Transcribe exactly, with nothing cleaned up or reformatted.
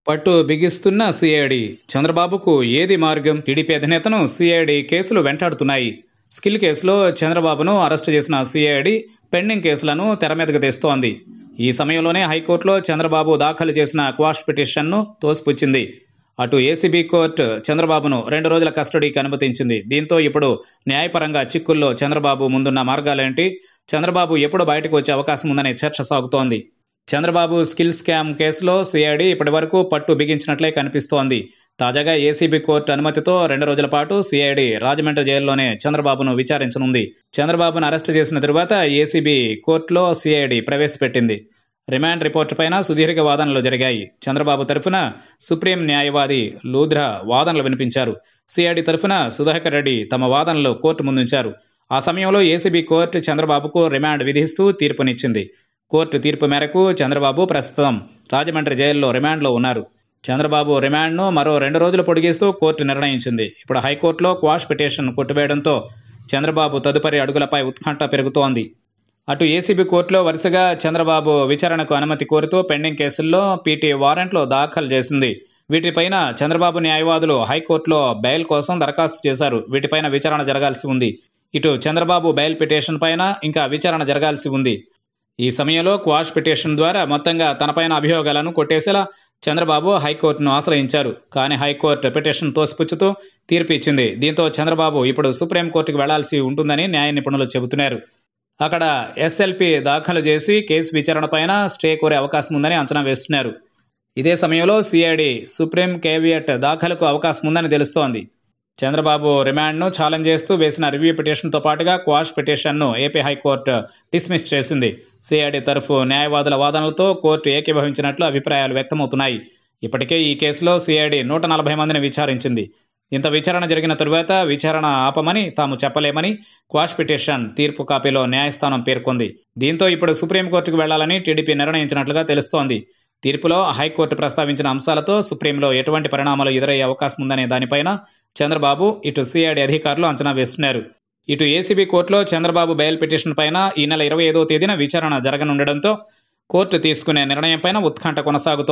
పట్టు బిగిస్తున్న సిఐడి. చంద్రబాబుకు ఏది మార్గం? టీడీపీ అధినేతను సిఐడి కేసులు వెంటాడుతున్నాయి. స్కిల్ కేసులో చంద్రబాబును అరెస్టు చేసిన సిఐడి పెండింగ్ కేసులను తెరమీదకు తెస్తోంది. ఈ సమయంలోనే హైకోర్టులో చంద్రబాబు దాఖలు చేసిన క్వాష్ పిటిషన్ను తోసిపుచ్చింది. అటు ఏసీబీ కోర్టు చంద్రబాబును రెండు రోజుల కస్టడీకి అనుమతించింది. దీంతో ఇప్పుడు న్యాయపరంగా చిక్కుల్లో చంద్రబాబు ముందున్న మార్గాలేంటి? చంద్రబాబు ఎప్పుడు బయటకు వచ్చే అవకాశం ఉందనే చర్చ సాగుతోంది. చంద్రబాబు స్కిల్ స్కామ్ కేసులో సిఐడి ఇప్పటివరకు పట్టు బిగించినట్లే కనిపిస్తోంది. తాజాగా ఏసీబీ కోర్టు అనుమతితో రెండు రోజుల పాటు సిఐడి రాజమండ్రి జైల్లోనే చంద్రబాబును విచారించనుంది. చంద్రబాబును అరెస్టు చేసిన తరువాత ఏసీబీ కోర్టులో సిఐడి ప్రవేశపెట్టింది. రిమాండ్ రిపోర్టు పైన సుదీర్ఘ వాదనలు జరిగాయి. చంద్రబాబు తరఫున సుప్రీం న్యాయవాది లూథ్రా వాదనలు వినిపించారు. సిఐడి తరఫున సుధాకర్ రెడ్డి తమ వాదనలు కోర్టు ముందుంచారు. ఆ సమయంలో ఏసీబీ కోర్టు చంద్రబాబుకు రిమాండ్ విధిస్తూ తీర్పునిచ్చింది. కోర్టు తీర్పు మేరకు చంద్రబాబు ప్రస్తుతం రాజమండ్రి జైల్లో రిమాండ్లో ఉన్నారు. చంద్రబాబు రిమాండ్ను మరో రెండు రోజులు పొడిగిస్తూ కోర్టు నిర్ణయించింది. ఇప్పుడు హైకోర్టులో క్వాష్ పిటిషన్ కొట్టివేయడంతో చంద్రబాబు తదుపరి అడుగులపై ఉత్కంఠ పెరుగుతోంది. అటు ఏసీబీ కోర్టులో వరుసగా చంద్రబాబు విచారణకు అనుమతి కోరుతూ పెండింగ్ కేసుల్లో పీటీ వారెంట్లు దాఖలు చేసింది. వీటిపైన చంద్రబాబు న్యాయవాదులు హైకోర్టులో బెయిల్ కోసం దరఖాస్తు చేశారు. వీటిపైన విచారణ జరగాల్సి ఉంది. ఇటు చంద్రబాబు బెయిల్ పిటిషన్ పైన ఇంకా విచారణ జరగాల్సి ఉంది. ఈ సమయంలో క్వాష్ పిటిషన్ ద్వారా మొత్తంగా తనపైన అభియోగాలను కొట్టేసేలా చంద్రబాబు హైకోర్టును ఆశ్రయించారు. కానీ హైకోర్టు పిటిషన్ తోసిపుచ్చుతూ తీర్పు ఇచ్చింది. దీంతో చంద్రబాబు ఇప్పుడు సుప్రీంకోర్టుకు వెళ్లాల్సి ఉంటుందని న్యాయ నిపుణులు చెబుతున్నారు. అక్కడ ఎస్ఎల్పీ దాఖలు చేసి కేసు విచారణ పైన స్టే కోరే అవకాశం ఉందని అంచనా వేస్తున్నారు. ఇదే సమయంలో సిఐడి సుప్రీం కేవియట్ దాఖలుకు అవకాశం ఉందని తెలుస్తోంది. చంద్రబాబు రిమాండ్ను ఛాలెంజ్ చేస్తూ వేసిన రివ్యూ పిటిషన్తో పాటుగా క్వాష్ పిటిషన్ను ఏపీ హైకోర్టు డిస్మిస్ చేసింది. సిఐడి తరఫు న్యాయవాదుల వాదనలతో కోర్టు ఏకీభవించినట్లు అభిప్రాయాలు వ్యక్తమవుతున్నాయి. ఇప్పటికే ఈ కేసులో సిఐడి నూట నలభై మందిని విచారించింది. ఇంత విచారణ జరిగిన తరువాత విచారణ ఆపమని తాము చెప్పలేమని క్వాష్ పిటిషన్ తీర్పు కాపీలో న్యాయస్థానం పేర్కొంది. దీంతో ఇప్పుడు సుప్రీంకోర్టుకు వెళ్లాలని టీడీపీ నిర్ణయించినట్లుగా తెలుస్తోంది. తీర్పులో హైకోర్టు ప్రస్తావించిన అంశాలతో సుప్రీంలో ఎటువంటి పరిణామాలు ఎదురయ్యే అవకాశం ఉందనే దానిపైన చంద్రబాబు ఇటు సిఐడి అధికారులు అంచనా వేస్తున్నారు. ఇటు ఏసీబీ కోర్టులో చంద్రబాబు బెయిల్ పిటిషన్ పైన ఈ నెల ఇరవై ఐదవ తేదీన విచారణ జరగనుండడంతో కోర్టు తీసుకునే నిర్ణయం పైన ఉత్కంఠ కొనసాగుతోంది.